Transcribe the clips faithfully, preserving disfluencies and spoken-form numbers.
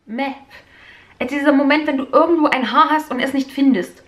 Meh. Es ist dieser Moment, wenn du irgendwo ein Haar hast und es nicht findest.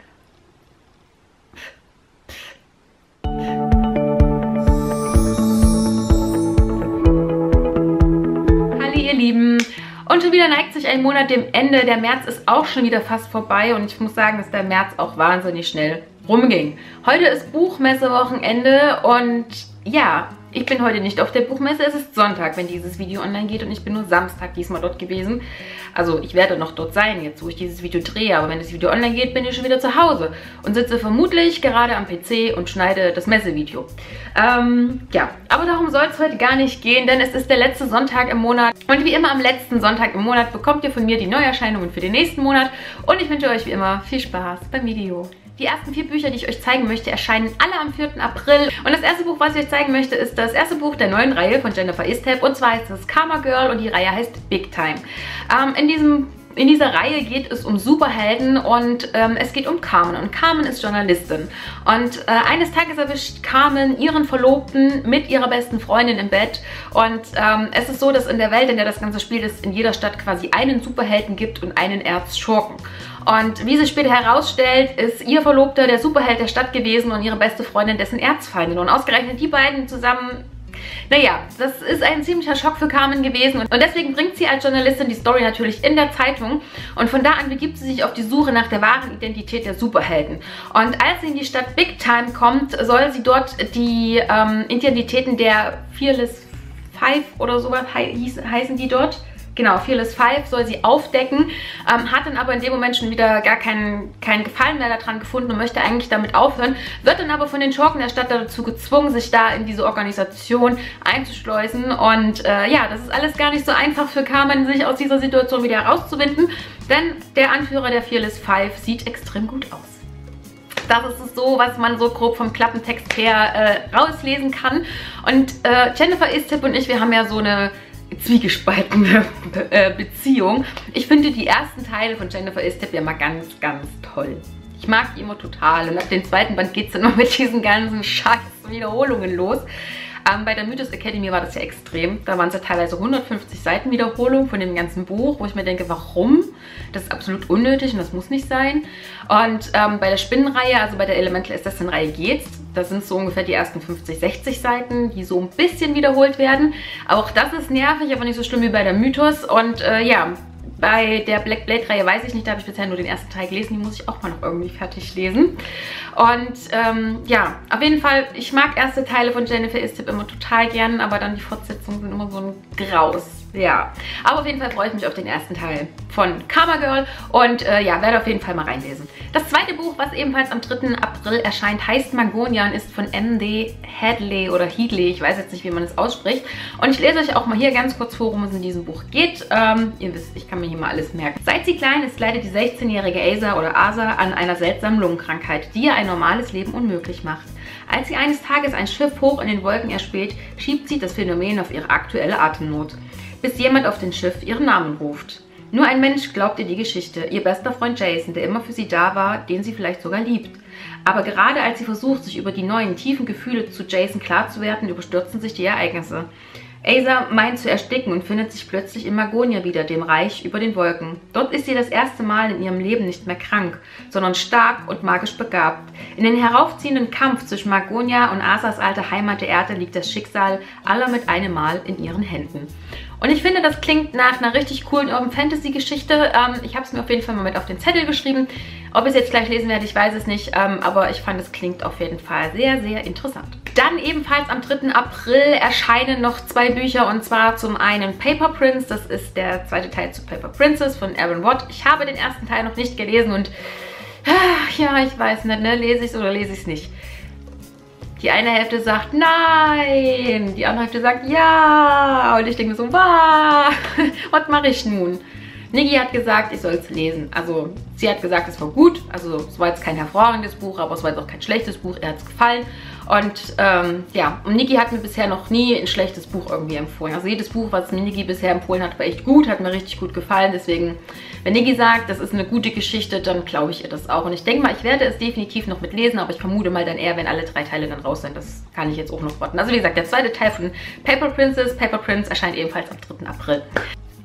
Hallo ihr Lieben. Und schon wieder neigt sich ein Monat dem Ende. Der März ist auch schon wieder fast vorbei und ich muss sagen, dass der März auch wahnsinnig schnell rumging. Heute ist Buchmesse-Wochenende und ja, ich bin heute nicht auf der Buchmesse. Es ist Sonntag, wenn dieses Video online geht und ich bin nur Samstag diesmal dort gewesen. Also ich werde noch dort sein, jetzt wo ich dieses Video drehe, aber wenn das Video online geht, bin ich schon wieder zu Hause und sitze vermutlich gerade am P C und schneide das Messevideo. Ähm, ja, aber darum soll es heute gar nicht gehen, denn es ist der letzte Sonntag im Monat und wie immer am letzten Sonntag im Monat bekommt ihr von mir die Neuerscheinungen für den nächsten Monat und ich wünsche euch wie immer viel Spaß beim Video. Die ersten vier Bücher, die ich euch zeigen möchte, erscheinen alle am vierten April. Und das erste Buch, was ich euch zeigen möchte, ist das erste Buch der neuen Reihe von Jennifer Estep. Und zwar heißt es Karma Girl und die Reihe heißt Big Time. Ähm, in diesem In dieser Reihe geht es um Superhelden und ähm, es geht um Carmen. Und Carmen ist Journalistin. Und äh, eines Tages erwischt Carmen ihren Verlobten mit ihrer besten Freundin im Bett. Und ähm, es ist so, dass in der Welt, in der das Ganze spielt, es in jeder Stadt quasi einen Superhelden gibt und einen Erzschurken. Und wie sich später herausstellt, ist ihr Verlobter der Superheld der Stadt gewesen und ihre beste Freundin dessen Erzfeindin. Und ausgerechnet die beiden zusammen... Naja, das ist ein ziemlicher Schock für Carmen gewesen und deswegen bringt sie als Journalistin die Story natürlich in der Zeitung und von da an begibt sie sich auf die Suche nach der wahren Identität der Superhelden. Und als sie in die Stadt Big Time kommt, soll sie dort die ähm, Identitäten der Fearless Five oder sowas he heißen die dort. Genau, Fearless Five soll sie aufdecken, ähm, hat dann aber in dem Moment schon wieder gar keinen, keinen Gefallen mehr daran gefunden und möchte eigentlich damit aufhören, wird dann aber von den Schurken der Stadt dazu gezwungen, sich da in diese Organisation einzuschleusen und äh, ja, das ist alles gar nicht so einfach für Carmen, sich aus dieser Situation wieder herauszuwinden, denn der Anführer der Fearless Five sieht extrem gut aus. Das ist es so, was man so grob vom Klappentext her äh, rauslesen kann und äh, Jennifer Estep und ich, wir haben ja so eine zwiegespaltene Beziehung. Ich finde die ersten Teile von Jennifer Estep ja mal ganz, ganz toll. Ich mag die immer total und ab dem zweiten Band geht es dann noch mit diesen ganzen scheiß Wiederholungen los. Ähm, bei der Mythos Academy war das ja extrem. Da waren es ja teilweise hundertfünfzig Seiten Wiederholung von dem ganzen Buch, wo ich mir denke, warum? Das ist absolut unnötig und das muss nicht sein. Und ähm, bei der Spinnenreihe, also bei der Elemental Assassin Reihe geht's. Das sind so ungefähr die ersten fünfzig, sechzig Seiten, die so ein bisschen wiederholt werden. Auch das ist nervig, aber nicht so schlimm wie bei der Mythos. Und äh, ja, bei der Black Blade Reihe weiß ich nicht, da habe ich bisher nur den ersten Teil gelesen. Die muss ich auch mal noch irgendwie fertig lesen. Und ähm, ja, auf jeden Fall, ich mag erste Teile von Jennifer Estep immer total gern, aber dann die Fortsetzungen sind immer so ein Graus. Ja, aber auf jeden Fall freue ich mich auf den ersten Teil von Karma Girl und äh, ja, werde auf jeden Fall mal reinlesen. Das zweite Buch, was ebenfalls am dritten April erscheint, heißt Magonia und ist von M D Hadley oder Headley, ich weiß jetzt nicht, wie man es ausspricht. Und ich lese euch auch mal hier ganz kurz vor, worum es in diesem Buch geht. Ähm, ihr wisst, ich kann mir hier mal alles merken. Seit sie klein ist, leidet die sechzehnjährige Asa oder Asa an einer seltsamen Lungenkrankheit, die ihr ein normales Leben unmöglich macht. Als sie eines Tages ein Schiff hoch in den Wolken erspäht, schiebt sie das Phänomen auf ihre aktuelle Atemnot, bis jemand auf dem Schiff ihren Namen ruft. Nur ein Mensch glaubt ihr die Geschichte, ihr bester Freund Jason, der immer für sie da war, den sie vielleicht sogar liebt. Aber gerade als sie versucht, sich über die neuen, tiefen Gefühle zu Jason klar zu werden, überstürzen sich die Ereignisse. Asa meint zu ersticken und findet sich plötzlich in Magonia wieder, dem Reich über den Wolken. Dort ist sie das erste Mal in ihrem Leben nicht mehr krank, sondern stark und magisch begabt. In den heraufziehenden Kampf zwischen Magonia und Asas alter Heimat der Erde liegt das Schicksal aller mit einem Mal in ihren Händen. Und ich finde, das klingt nach einer richtig coolen Urban Fantasy Geschichte. Ähm, ich habe es mir auf jeden Fall mal mit auf den Zettel geschrieben. Ob ich es jetzt gleich lesen werde, ich weiß es nicht. Ähm, aber ich fand, es klingt auf jeden Fall sehr, sehr interessant. Dann ebenfalls am dritten April erscheinen noch zwei Bücher. Und zwar zum einen Paper Prince. Das ist der zweite Teil zu Paper Princess von Aaron Watt. Ich habe den ersten Teil noch nicht gelesen und ja, ich weiß nicht, ne? Lese ich es oder lese ich es nicht? Die eine Hälfte sagt nein, die andere Hälfte sagt ja. Und ich denke so, wow, was mache ich nun? Niki hat gesagt, ich soll es lesen. Also sie hat gesagt, es war gut. Also es war jetzt kein hervorragendes Buch, aber es war jetzt auch kein schlechtes Buch. Ihr hat es gefallen. Und ähm, ja, und Niki hat mir bisher noch nie ein schlechtes Buch irgendwie empfohlen. Also jedes Buch, was mir Niki bisher empfohlen hat, war echt gut, hat mir richtig gut gefallen. Deswegen, wenn Niki sagt, das ist eine gute Geschichte, dann glaube ich ihr das auch. Und ich denke mal, ich werde es definitiv noch mit lesen, aber ich vermute mal dann eher, wenn alle drei Teile dann raus sind. Das kann ich jetzt auch noch warten. Also wie gesagt, der zweite Teil von Paper Princess, Paper Prince erscheint ebenfalls am dritten April.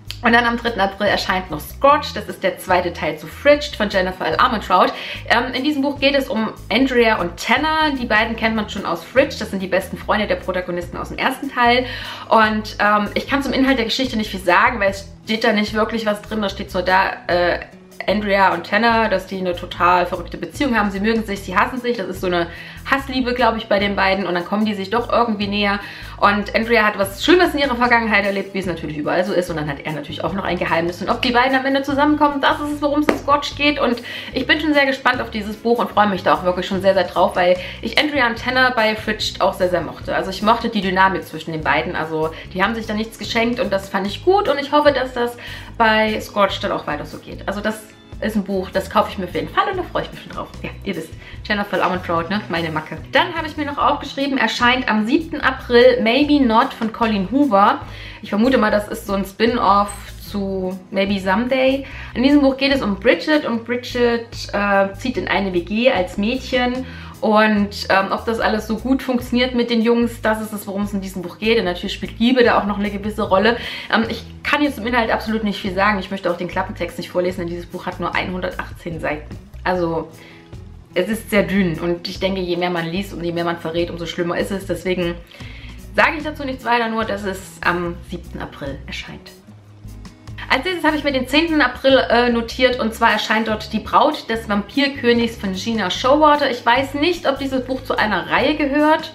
Und dann am dritten April erscheint noch Scorched, das ist der zweite Teil zu Fridged von Jennifer L. Armentrout. Ähm, in diesem Buch geht es um Andrea und Tanner, die beiden kennt man schon aus Fridged, das sind die besten Freunde der Protagonisten aus dem ersten Teil. Und ähm, ich kann zum Inhalt der Geschichte nicht viel sagen, weil es steht da nicht wirklich was drin, da steht so da, äh, Andrea und Tanner, dass die eine total verrückte Beziehung haben. Sie mögen sich, sie hassen sich. Das ist so eine Hassliebe, glaube ich, bei den beiden. Und dann kommen die sich doch irgendwie näher. Und Andrea hat was Schlimmes in ihrer Vergangenheit erlebt, wie es natürlich überall so ist. Und dann hat er natürlich auch noch ein Geheimnis. Und ob die beiden am Ende zusammenkommen, das ist es, worum es in Scorched geht. Und ich bin schon sehr gespannt auf dieses Buch und freue mich da auch wirklich schon sehr, sehr drauf, weil ich Andrea und Tanner bei Fridged auch sehr, sehr mochte. Also ich mochte die Dynamik zwischen den beiden. Also die haben sich da nichts geschenkt und das fand ich gut. Und ich hoffe, dass das bei Scorched dann auch weiter so geht. Also das ist ein Buch, das kaufe ich mir auf jeden Fall und da freue ich mich schon drauf. Ja, ihr wisst, Jennifer Armentrout, ne? Meine Macke. Dann habe ich mir noch aufgeschrieben, erscheint am siebten April Maybe Not von Colleen Hoover. Ich vermute mal, das ist so ein Spin-off zu Maybe Someday. In diesem Buch geht es um Bridget und Bridget äh, zieht in eine W G als Mädchen. Und ähm, ob das alles so gut funktioniert mit den Jungs, das ist es, worum es in diesem Buch geht. Und natürlich spielt Liebe da auch noch eine gewisse Rolle. Ähm, ich kann jetzt im Inhalt absolut nicht viel sagen. Ich möchte auch den Klappentext nicht vorlesen, denn dieses Buch hat nur hundertachtzehn Seiten. Also es ist sehr dünn. Und ich denke, je mehr man liest und je mehr man verrät, umso schlimmer ist es. Deswegen sage ich dazu nichts weiter, nur dass es am siebten April erscheint. Als nächstes habe ich mir den zehnten April äh, notiert und zwar erscheint dort Die Braut des Vampirkönigs von Gina Showalter. Ich weiß nicht, ob dieses Buch zu einer Reihe gehört.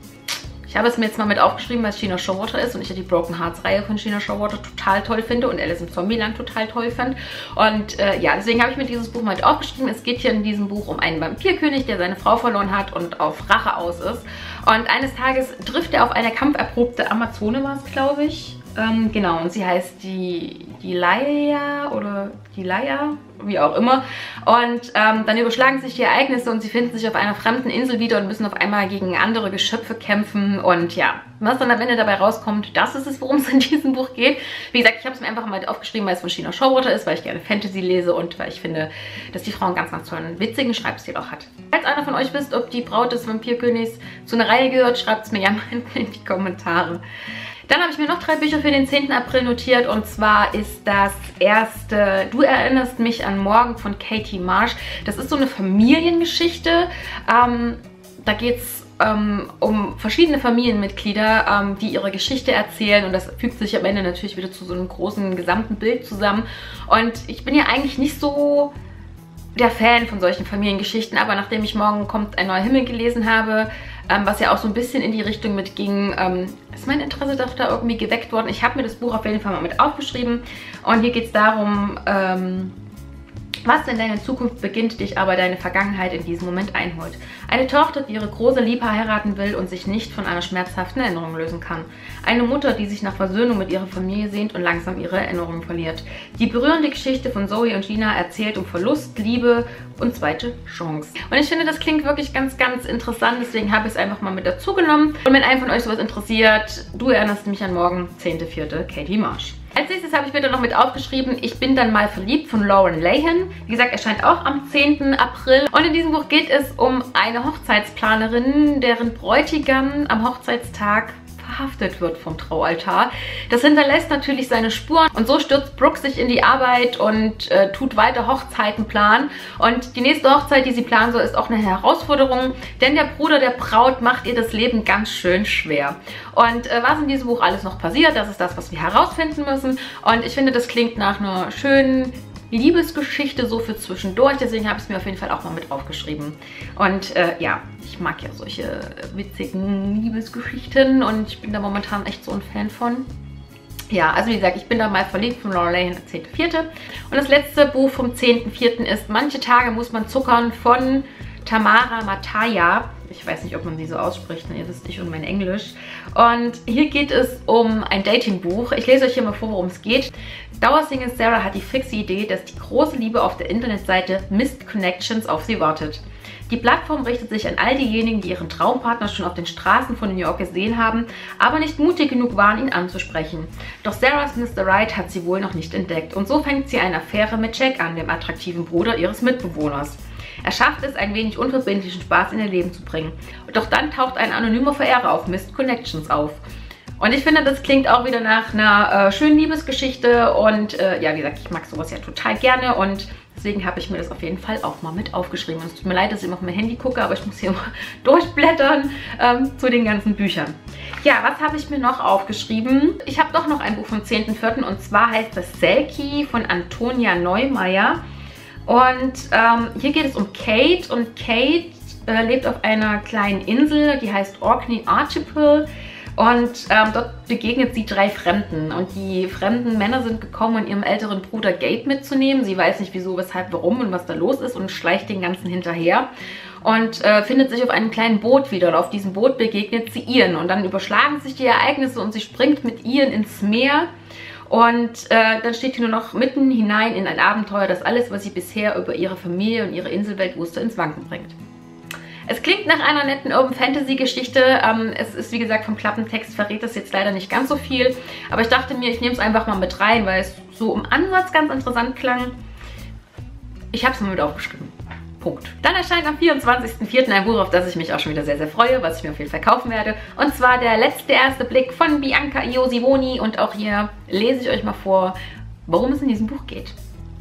Ich habe es mir jetzt mal mit aufgeschrieben, weil es Gina Showalter ist und ich ja die Broken Hearts Reihe von Gina Showalter total toll finde und Alice im Zombieland total toll fand. Und äh, ja, deswegen habe ich mir dieses Buch mal mit aufgeschrieben. Es geht hier in diesem Buch um einen Vampirkönig, der seine Frau verloren hat und auf Rache aus ist. Und eines Tages trifft er auf eine kampferprobte Amazone, war es, glaube ich. Ähm, genau, und sie heißt die, die Laia oder die Laia, wie auch immer. Und ähm, dann überschlagen sich die Ereignisse und sie finden sich auf einer fremden Insel wieder und müssen auf einmal gegen andere Geschöpfe kämpfen. Und ja, was dann am Ende dabei rauskommt, das ist es, worum es in diesem Buch geht. Wie gesagt, ich habe es mir einfach mal aufgeschrieben, weil es von Gina Showalter ist, weil ich gerne Fantasy lese und weil ich finde, dass die Frau einen ganz, ganz tollen, witzigen Schreibstil auch hat. Falls einer von euch wisst, ob die Braut des Vampirkönigs zu einer Reihe gehört, schreibt es mir gerne in die Kommentare. Dann habe ich mir noch drei Bücher für den zehnten April notiert und zwar ist das erste Du erinnerst mich an morgen von Katie Marsh. Das ist so eine Familiengeschichte. Ähm, da geht es ähm, um verschiedene Familienmitglieder, ähm, die ihre Geschichte erzählen und das fügt sich am Ende natürlich wieder zu so einem großen gesamten Bild zusammen. Und ich bin ja eigentlich nicht so der Fan von solchen Familiengeschichten, aber nachdem ich Morgen kommt ein neuer Himmel gelesen habe, ähm, was ja auch so ein bisschen in die Richtung mitging, ähm, ist mein Interesse doch da irgendwie geweckt worden. Ich habe mir das Buch auf jeden Fall mal mit aufgeschrieben und hier geht es darum, ähm, was in deiner Zukunft beginnt, dich aber deine Vergangenheit in diesem Moment einholt. Eine Tochter, die ihre große Liebe heiraten will und sich nicht von einer schmerzhaften Erinnerung lösen kann. Eine Mutter, die sich nach Versöhnung mit ihrer Familie sehnt und langsam ihre Erinnerungen verliert. Die berührende Geschichte von Zoe und Gina erzählt um Verlust, Liebe und zweite Chance. Und ich finde, das klingt wirklich ganz, ganz interessant, deswegen habe ich es einfach mal mit dazu genommen. Und wenn einen von euch sowas interessiert, Du erinnerst mich an morgen, zehnter vierter Katie Marsh. Als nächstes habe ich mir dann noch mit aufgeschrieben, Ich bin dann mal verliebt von Lauren Lahan. Wie gesagt, erscheint auch am zehnten April. Und in diesem Buch geht es um eine Hochzeitsplanerin, deren Bräutigam am Hochzeitstag verhaftet wird vom Traualtar. Das hinterlässt natürlich seine Spuren und so stürzt Brooke sich in die Arbeit und äh, tut weiter Hochzeiten planen. Und die nächste Hochzeit, die sie planen soll, ist auch eine Herausforderung, denn der Bruder der Braut macht ihr das Leben ganz schön schwer. Und äh, was in diesem Buch alles noch passiert, das ist das, was wir herausfinden müssen. Und ich finde, das klingt nach einer schönen Liebesgeschichte so für zwischendurch, deswegen habe ich es mir auf jeden Fall auch mal mit aufgeschrieben. Und äh, ja, ich mag ja solche witzigen Liebesgeschichten und ich bin da momentan echt so ein Fan von. Ja, also wie gesagt, ich bin da mal verliebt von Lauren Lahan, zehnter vierter Und das letzte Buch vom zehnten vierten ist Manche Tage muss man zuckern von Tamara Mataya. Ich weiß nicht, ob man sie so ausspricht, ihr wisst, ich und mein Englisch. Und hier geht es um ein Datingbuch. Ich lese euch hier mal vor, worum es geht. Dauersingle Sarah hat die fixe Idee, dass die große Liebe auf der Internetseite Missed Connections auf sie wartet. Die Plattform richtet sich an all diejenigen, die ihren Traumpartner schon auf den Straßen von New York gesehen haben, aber nicht mutig genug waren, ihn anzusprechen. Doch Sarahs Mister Right hat sie wohl noch nicht entdeckt und so fängt sie eine Affäre mit Jack an, dem attraktiven Bruder ihres Mitbewohners. Er schafft es, ein wenig unverbindlichen Spaß in ihr Leben zu bringen. Doch dann taucht ein anonymer Verehrer auf Missed Connections auf. Und ich finde, das klingt auch wieder nach einer äh, schönen Liebesgeschichte und äh, ja, wie gesagt, ich mag sowas ja total gerne und deswegen habe ich mir das auf jeden Fall auch mal mit aufgeschrieben. Und es tut mir leid, dass ich immer auf mein Handy gucke, aber ich muss hier immer durchblättern ähm, zu den ganzen Büchern. Ja, was habe ich mir noch aufgeschrieben? Ich habe doch noch ein Buch vom zehnten vierten und zwar heißt das Selkie von Antonia Neumeier. Und ähm, hier geht es um Kate und Kate äh, lebt auf einer kleinen Insel, die heißt Orkney Archipel. Und ähm, dort begegnet sie drei Fremden. Und die fremden Männer sind gekommen, um ihrem älteren Bruder Gabe mitzunehmen. Sie weiß nicht wieso, weshalb, warum und was da los ist und schleicht den Ganzen hinterher. Und äh, findet sich auf einem kleinen Boot wieder. Und auf diesem Boot begegnet sie Ian. Und dann überschlagen sich die Ereignisse und sie springt mit Ian ins Meer. Und äh, dann steht sie nur noch mitten hinein in ein Abenteuer, das alles, was sie bisher über ihre Familie und ihre Inselwelt wusste, ins Wanken bringt. Es klingt nach einer netten Urban Fantasy Geschichte. Ähm, es ist, wie gesagt, vom Klappentext verrät das jetzt leider nicht ganz so viel. Aber ich dachte mir, ich nehme es einfach mal mit rein, weil es so im Ansatz ganz interessant klang. Ich habe es mal mit aufgeschrieben. Punkt. Dann erscheint am vierundzwanzigsten vierten ein Buch, auf das ich mich auch schon wieder sehr, sehr freue, was ich mir auf jeden Fall kaufen werde. Und zwar Der letzte erste Blick von Bianca Iosivoni. Und auch hier lese ich euch mal vor, worum es in diesem Buch geht.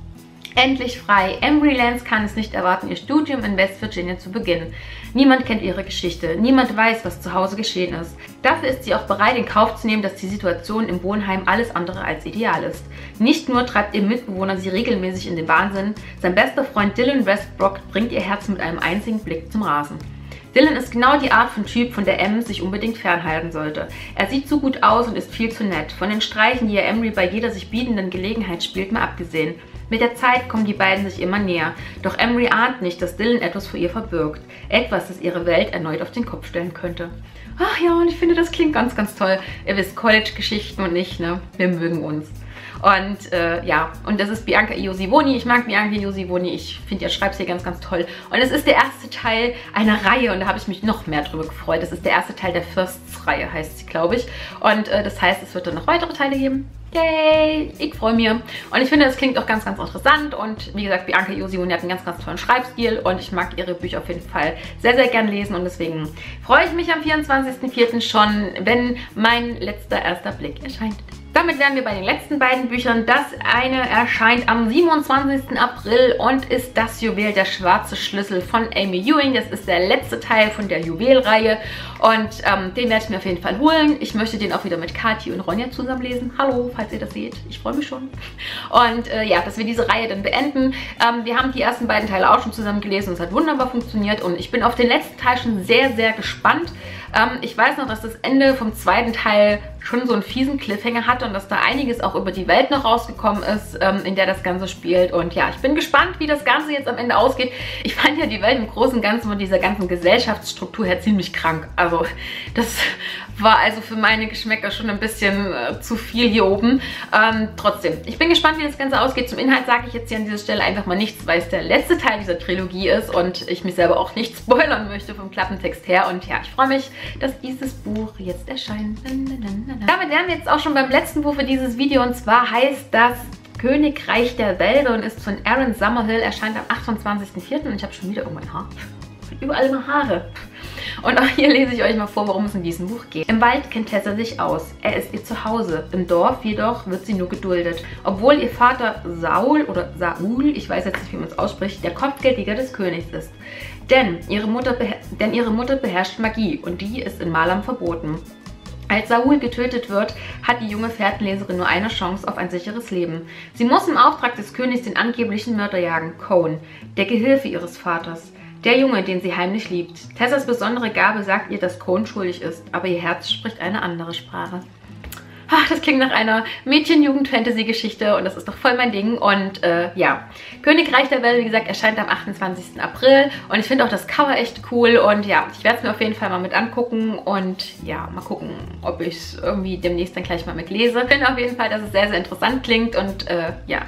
Endlich frei. Emery Lance kann es nicht erwarten, ihr Studium in West Virginia zu beginnen. Niemand kennt ihre Geschichte. Niemand weiß, was zu Hause geschehen ist. Dafür ist sie auch bereit, in Kauf zu nehmen, dass die Situation im Wohnheim alles andere als ideal ist. Nicht nur treibt ihr Mitbewohner sie regelmäßig in den Wahnsinn, sein bester Freund Dylan Westbrook bringt ihr Herz mit einem einzigen Blick zum Rasen. Dylan ist genau die Art von Typ, von der Em sich unbedingt fernhalten sollte. Er sieht zu gut aus und ist viel zu nett. Von den Streichen, die er Emery bei jeder sich bietenden Gelegenheit spielt, mal abgesehen. Mit der Zeit kommen die beiden sich immer näher. Doch Emery ahnt nicht, dass Dylan etwas vor ihr verbirgt. Etwas, das ihre Welt erneut auf den Kopf stellen könnte. Ach ja, und ich finde, das klingt ganz, ganz toll. Ihr wisst, College-Geschichten und ich, ne? Wir mögen uns. Und äh, ja, und das ist Bianca Iosivoni. Ich mag Bianca Iosivoni. Ich finde, ihr schreibt sie ganz, ganz toll. Und es ist der erste Teil einer Reihe und da habe ich mich noch mehr drüber gefreut. Das ist der erste Teil der Firsts-Reihe, heißt sie, glaube ich. Und äh, das heißt, es wird dann noch weitere Teile geben. Yay! Ich freue mich. Und ich finde, das klingt auch ganz, ganz interessant. Und wie gesagt, Bianca Iosivoni hat einen ganz, ganz tollen Schreibstil. Und ich mag ihre Bücher auf jeden Fall sehr, sehr gern lesen. Und deswegen freue ich mich am vierundzwanzigsten vierten schon, wenn mein letzter erster Blick erscheint. Damit wären wir bei den letzten beiden Büchern. Das eine erscheint am siebenundzwanzigsten April und ist Das Juwel, der schwarze Schlüssel von Amy Ewing. Das ist der letzte Teil von der Juwelreihe und ähm, den werde ich mir auf jeden Fall holen. Ich möchte den auch wieder mit Kathi und Ronja zusammen lesen. Hallo, falls ihr das seht. Ich freue mich schon. Und äh, ja, dass wir diese Reihe dann beenden. Ähm, wir haben die ersten beiden Teile auch schon zusammen gelesen und es hat wunderbar funktioniert und ich bin auf den letzten Teil schon sehr, sehr gespannt. Ähm, ich weiß noch, dass das Ende vom zweiten Teil schon so einen fiesen Cliffhanger hat und dass da einiges auch über die Welt noch rausgekommen ist, ähm, in der das Ganze spielt. Und ja, ich bin gespannt, wie das Ganze jetzt am Ende ausgeht. Ich fand ja die Welt im Großen und Ganzen von dieser ganzen Gesellschaftsstruktur her ziemlich krank. Also das war also für meine Geschmäcker schon ein bisschen äh, zu viel hier oben. Ähm, trotzdem, ich bin gespannt, wie das Ganze ausgeht. Zum Inhalt sage ich jetzt hier an dieser Stelle einfach mal nichts, weil es der letzte Teil dieser Trilogie ist und ich mich selber auch nicht spoilern möchte vom Klappentext her. Und ja, ich freue mich, dass dieses Buch jetzt erscheint. Damit wären wir jetzt auch schon beim letzten Buch für dieses Video und zwar heißt das Königreich der Wälder und ist von Aaron Summerhill, erscheint am achtundzwanzigsten vierten und ich habe schon wieder irgendwann Haar. Überall immer Haare. Und auch hier lese ich euch mal vor, worum es in diesem Buch geht. Im Wald kennt Tessa sich aus. Er ist ihr Zuhause. Im Dorf jedoch wird sie nur geduldet. Obwohl ihr Vater Saul oder Saul, ich weiß jetzt nicht, wie man es ausspricht, der Kopfgeldjäger des Königs ist. Denn ihre, Mutter denn ihre Mutter beherrscht Magie und die ist in Malam verboten. Als Saul getötet wird, hat die junge Fährtenleserin nur eine Chance auf ein sicheres Leben. Sie muss im Auftrag des Königs den angeblichen Mörder jagen, Cohn, der Gehilfe ihres Vaters. Der Junge, den sie heimlich liebt. Tessas besondere Gabe sagt ihr, dass Cohn schuldig ist, aber ihr Herz spricht eine andere Sprache. Ach, das klingt nach einer Mädchen-Jugend-Fantasy-Geschichte und das ist doch voll mein Ding. Und äh, ja, Königreich der Welt, wie gesagt, erscheint am achtundzwanzigsten April und ich finde auch das Cover echt cool und ja, ich werde es mir auf jeden Fall mal mit angucken und ja, mal gucken, ob ich es irgendwie demnächst dann gleich mal mit lese. Ich finde auf jeden Fall, dass es sehr, sehr interessant klingt und äh, ja,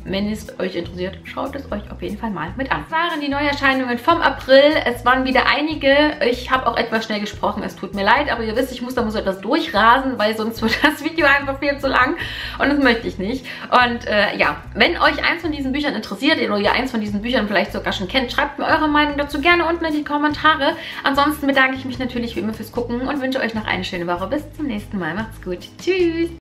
wenn es euch interessiert, schaut es euch auf jeden Fall mal mit an. Das waren die Neuerscheinungen vom April. Es waren wieder einige. Ich habe auch etwas schnell gesprochen. Es tut mir leid, aber ihr wisst, ich muss da mal so etwas durchrasen, weil sonst wird das Video einfach viel zu lang und das möchte ich nicht. Und äh, ja, wenn euch eins von diesen Büchern interessiert oder ihr eins von diesen Büchern vielleicht sogar schon kennt, schreibt mir eure Meinung dazu gerne unten in die Kommentare. Ansonsten bedanke ich mich natürlich wie immer fürs Gucken und wünsche euch noch eine schöne Woche. Bis zum nächsten Mal. Macht's gut. Tschüss.